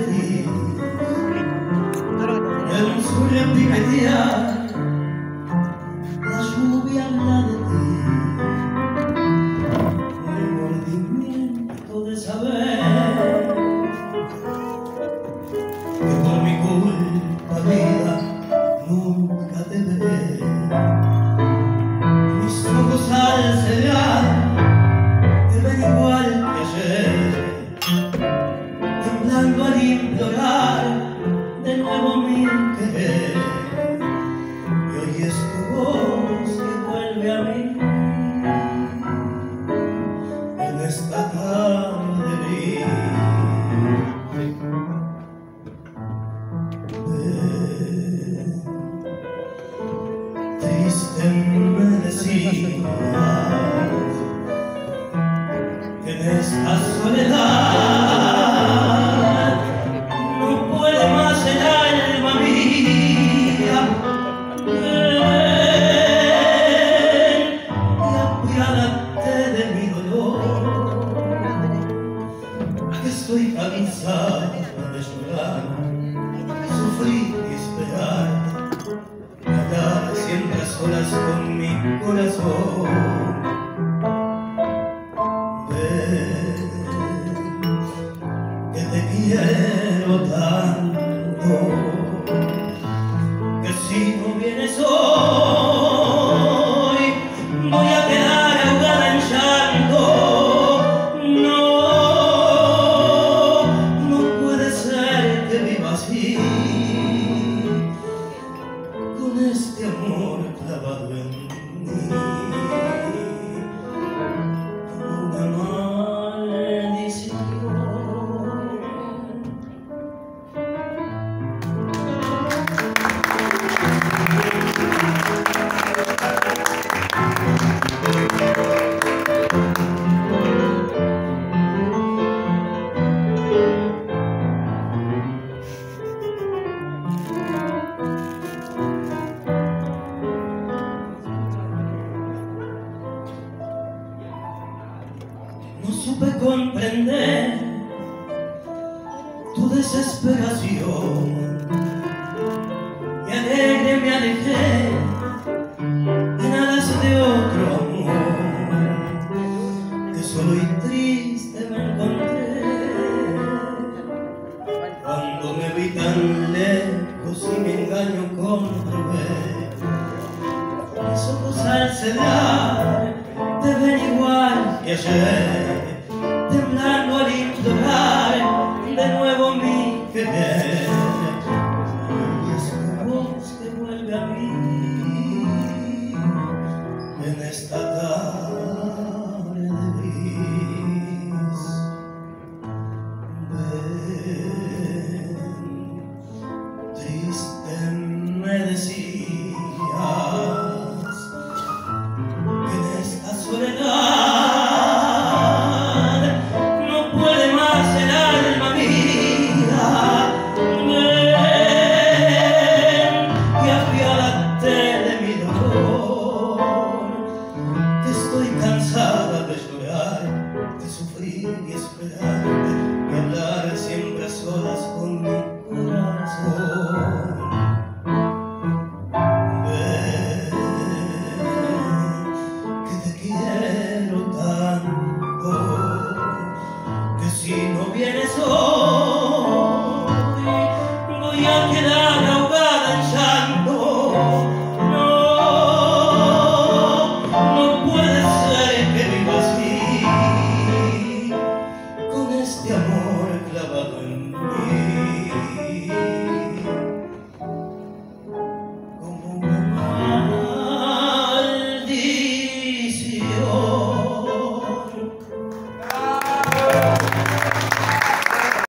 ti, el sueño piquetea, la lluvia habla de ti, remordimiento de saber que por mi culpa, vida, nunca te veré. Mis ojos al cerrar te ven igual que ayer, temblando al implorar de nuevo mi querer. Y hoy es tu voz que vuelve a mí en esta tarde gris. Triste me decías que en esta soledad no puede más el alma mía. Ven y apiádate de mi dolor, que estoy cansada de llorar, sufrir y esperar, andar siempre a solas con mi corazón. Que te quiero tanto, que si no vienes hoy voy a quedar ahogada en llanto. No, no puede ser que viva así, con este amor clavado en mí. No supe comprender tu desesperación y alegre me alejé en alas de otro amor, que solo y triste me encontré cuando me vi tan lejos y mi engaño comprobé. Mis ojos al cerrar te ven igual que ayer, temblando al implorar de nuevo mi querer. Y es tu voz que vuelve a mí en esta tarde gris. Ven, triste me decías que en esta soledad y esperar, y hablar siempre a solas.